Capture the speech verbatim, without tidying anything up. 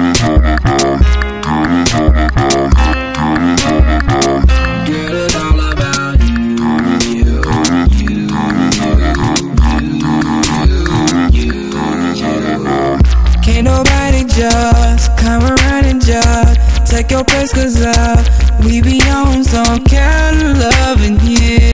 Can't nobody just come around and judge. Take your place, cause uh, we be on some kind of loving, yeah.